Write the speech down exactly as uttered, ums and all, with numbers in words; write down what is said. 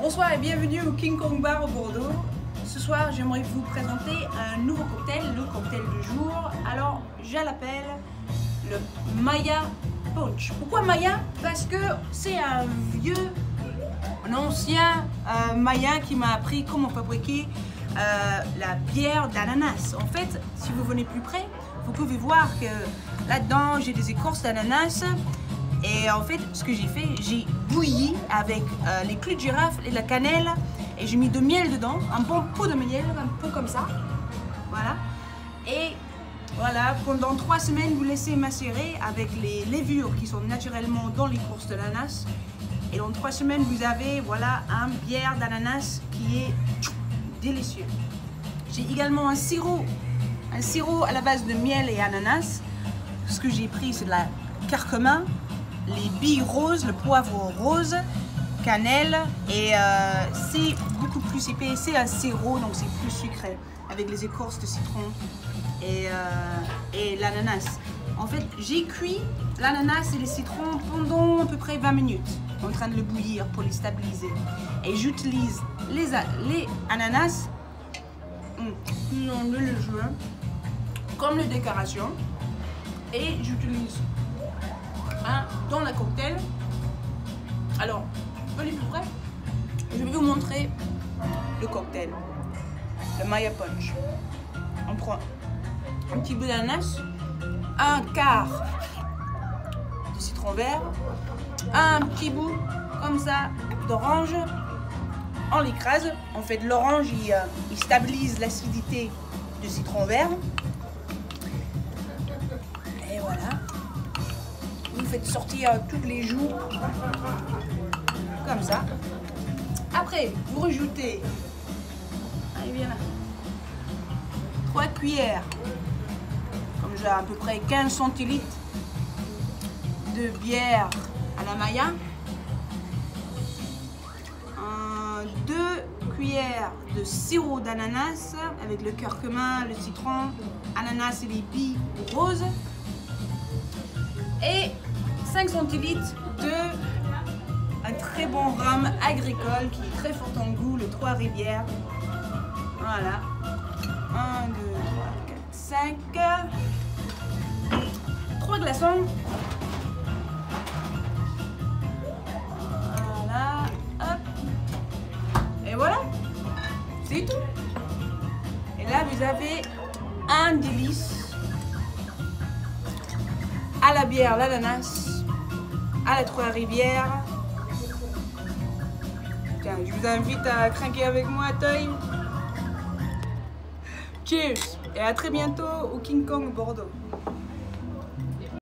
Bonsoir et bienvenue au King Kong Bar au Bordeaux. Ce soir, j'aimerais vous présenter un nouveau cocktail, le cocktail du jour. Alors, je l'appelle le Maya Punch. Pourquoi Maya? Parce que c'est un vieux, un ancien euh, Maya qui m'a appris comment fabriquer euh, la bière d'ananas. En fait, si vous venez plus près, vous pouvez voir que là-dedans, j'ai des écorces d'ananas. Et en fait, ce que j'ai fait, j'ai bouilli avec euh, les clous de girafe et la cannelle et j'ai mis de miel dedans, un bon pot de miel, un peu comme ça. Voilà. Et voilà, pendant trois semaines, vous laissez macérer avec les levures qui sont naturellement dans l'écorce de l'ananas. Et dans trois semaines, vous avez voilà un bière d'ananas qui est délicieux. J'ai également un sirop, un sirop à la base de miel et ananas. Ce que j'ai pris, c'est de la curcuma, les billes roses, le poivre rose, cannelle et euh, c'est beaucoup plus épais, c'est un sirop donc c'est plus sucré avec les écorces de citron et, euh, et l'ananas. En fait, j'ai cuit l'ananas et les citrons pendant à peu près vingt minutes en train de le bouillir pour les stabiliser. Et j'utilise les, les ananas dans le jeu comme les décorations et j'utilise dans la cocktail. Alors, venez plus près. Je vais vous montrer le cocktail, le Maya Punch. On prend un petit bout d'ananas, un quart de citron vert, un petit bout comme ça d'orange. On l'écrase. En fait, l'orange il, euh, il stabilise l'acidité du citron vert. Et voilà. Vous faites sortir tous les joues comme ça. Après, vous rajoutez, allez bien là, trois cuillères, comme j'ai à peu près quinze centilitres de bière à la Maya, euh, deux cuillères de sirop d'ananas avec le curcuma, le citron, ananas et les billes roses, et cinq centilitres de un très bon rhum agricole qui est très fort en goût, le Trois Rivières. Voilà. un, deux, trois, quatre, cinq. trois glaçons. Voilà. Hop. Et voilà. C'est tout. Et là, vous avez un délice à la bière, l'ananas, à la Trois Rivières. Tiens, je vous invite à craquer avec moi, Toy. Cheers et à très bientôt au King Kong Bordeaux.